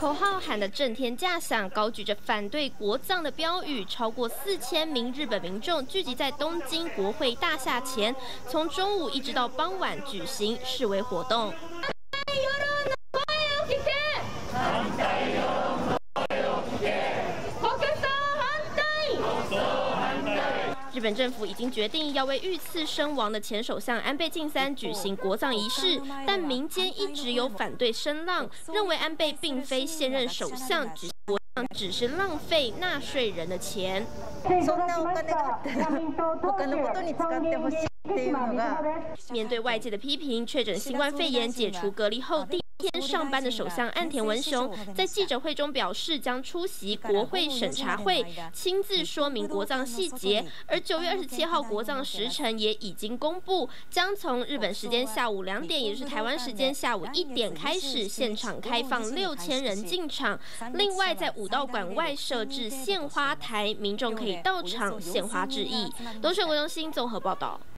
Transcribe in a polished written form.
口号喊得震天价响，高举着反对国葬的标语，超过4000名日本民众聚集在东京国会大厦前，从中午一直到傍晚举行示威活动。 日本政府已经决定要为遇刺身亡的前首相安倍晋三举行国葬仪式，但民间一直有反对声浪，认为安倍并非现任首相，举行国葬只是浪费纳税人的钱。面对外界的批评，确诊新冠肺炎解除隔离后第一天上班的首相岸田文雄在记者会中表示，将出席国会审查会，亲自说明国葬细节。而9月27号国葬时程也已经公布，将从日本时间下午2点，也就是台湾时间下午1点开始，现场开放6000人进场。另外，在武道馆外设置献花台，民众可以到场献花致意。东森国中心综合报道。